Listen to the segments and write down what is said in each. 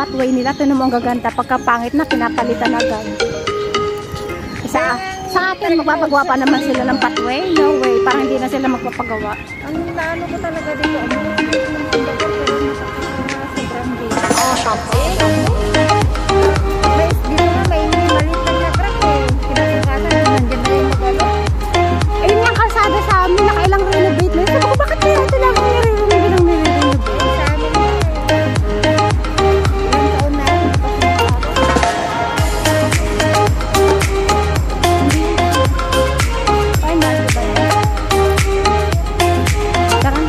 pathway nila. Ito naman ang gaganda. Pagkapangit na, pinapalitan agad. Sa atin, magpapagawa pa naman sila ng pathway. No way. Parang hindi na sila magpapagawa. Ang naano ko talaga dito, ang mga sobrang dito. Oh, shopping? Dito na may maliit na truck eh. Kinakasada, nandiyan na yung magalo. Ayun yung kalsada sa amin, nakailang renovate na. Sabi ko, bakit kaya ito lang ang nire-renovate? Sa amin na eh. Ilang taon na ako Final, diba yan? Tara.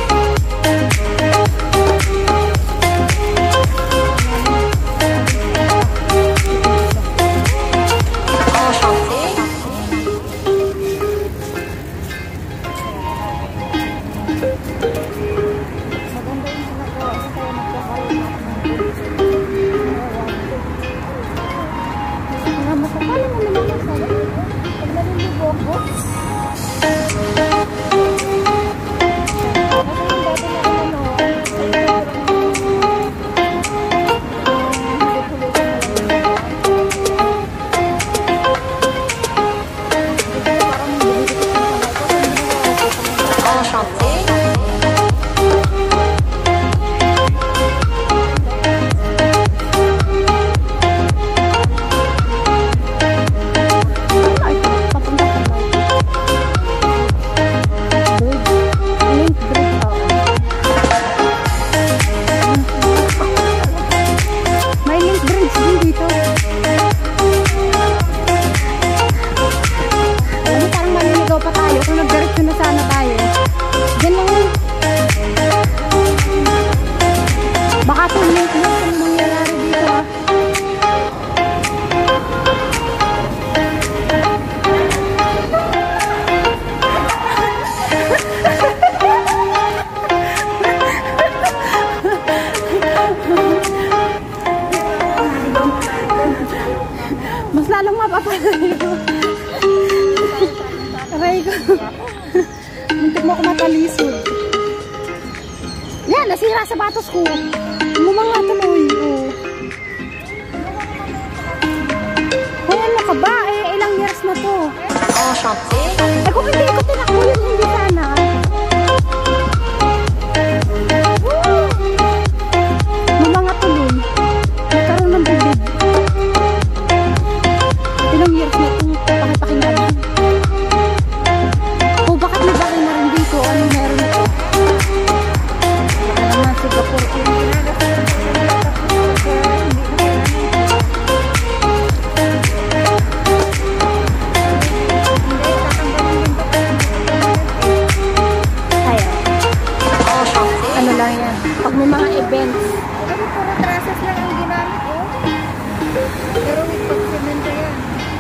Mas lalong mapapalay ko. Aray ko. Muntik mo ako matalisod. Yan, nasira sa batos ko. Mga tuloy. Ay, ano ka ba? Eh, ilang years na to. oh, shopping? Eh, kung hindi ko tinakbo yun, hindi sana. Mga tuloy. Nagkaroon ng bibig. Ilang years na itong pakipakinggan. O bakit may bakit na rin dito? Ano meron ito? Baka naman Singapore. Ano lang yan? Pag may mga events. Ano, puro trusses lang ang ginamit oh. Pero with pag-semento yan.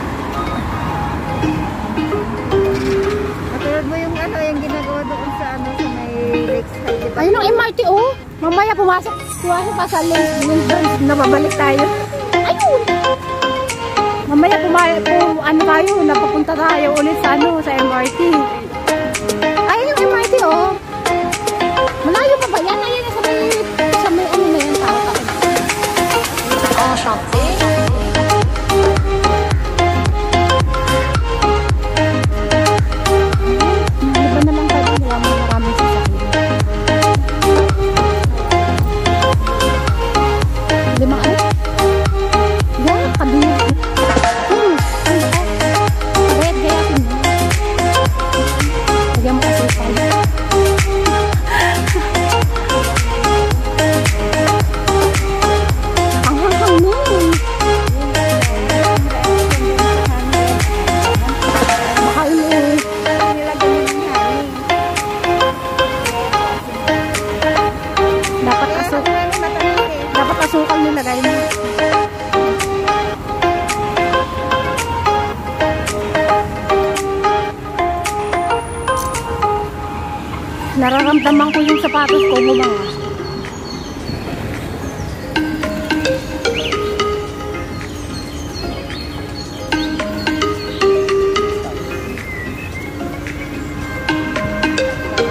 Matulad mo yung ano, yung ginagawa doon sa ano, sa may Lakeside, diba? Ayun ang MRT oh. Mamaya pumasok pa sa link. Nababalik tayo. Ayun! Mamaya ano tayo, napapunta tayo ulit sa ano, sa MRT. Ayun yung MRT oh. Malayo pa ba yan? Ayun sa may ano na yan, tao. Oh, shopping? Iba na lang tayo, maraming sasakyan. Limang ano? Yan, kabila. Gayat-gayatin mo. Lagyan mo kasi tayo. Ang hanghang nun. Baka inuwi. Nilagyan mo ng hangin. Dapat asukal nilagay mo. Nararamdaman ko yung sapatos ko bumanga.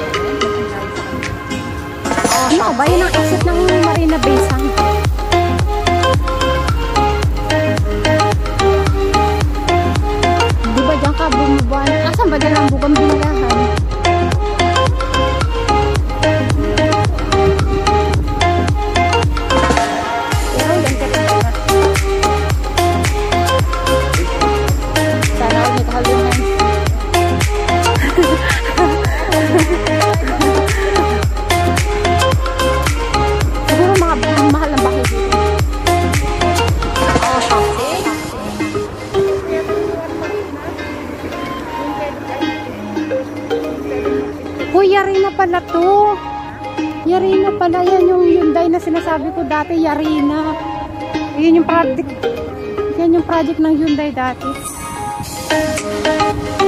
Ano ba yun ang exit ng Marina Bay Sands? bumubuan. Asan ba dyan ang bugang binayahan? Pero yan ka rin. Sana ako may kahalunan. Siguro mga mahal ang bahay dito. Uy, Yarina pala to. Yarina pala. Yan yung Hyundai na sinasabi ko dati. Yarina. Yan yung project ng Hyundai dati.